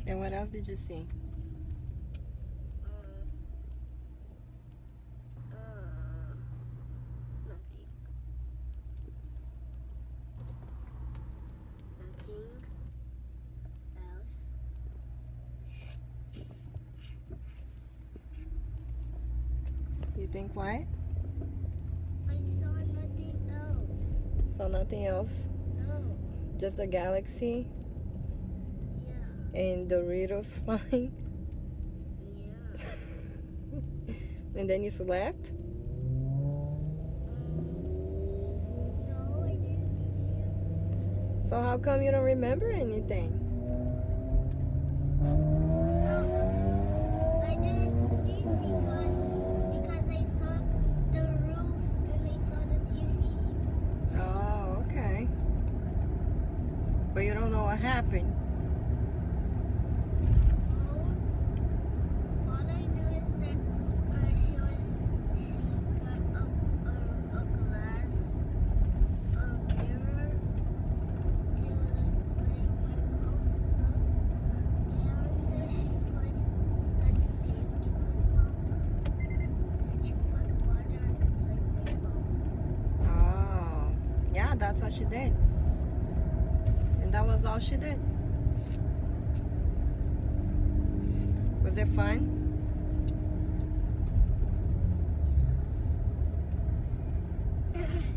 And what else did you see? Nothing. Nothing else. You think what? I saw nothing else. So nothing else? No. Just the galaxy Yeah. and Doritos flying? Yeah. And then you slept? No, I didn't. So how come you don't remember anything? I didn't sleep because I saw the roof and I saw the TV. Oh, okay. But you don't know what happened. All I know is that she got a glass mirror to put in my mouth to look, and she put a thing in my mouth, and she put water inside my mouth. Oh, yeah, that's what she did. And that was all she did. Was it fun? Yes.